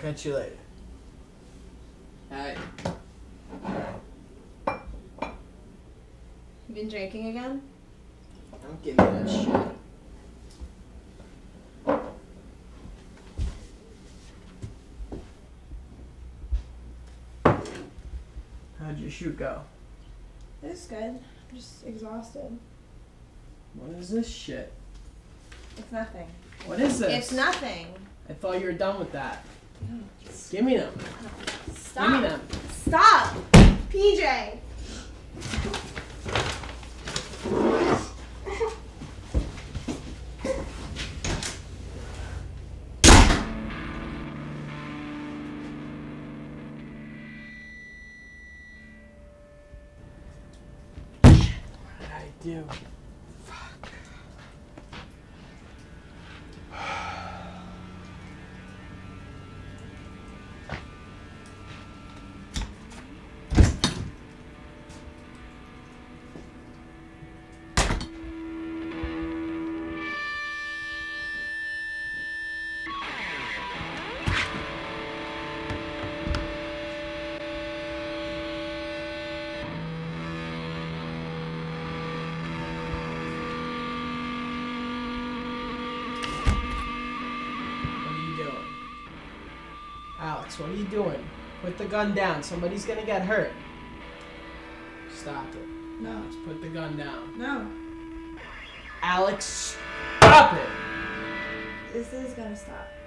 catch you later. Alright. You been drinking again? Don't give me that shit. How'd your shoot go? It's good. I'm just exhausted. What is this shit? It's nothing. What is this? It's nothing. I thought you were done with that. Give me them. Stop. Give me them. Stop! PJ! What did I do? Fuck. Alex, what are you doing? Put the gun down. Somebody's gonna get hurt. Stop it. No. Just put the gun down. No. Alex, stop it! This is gonna stop.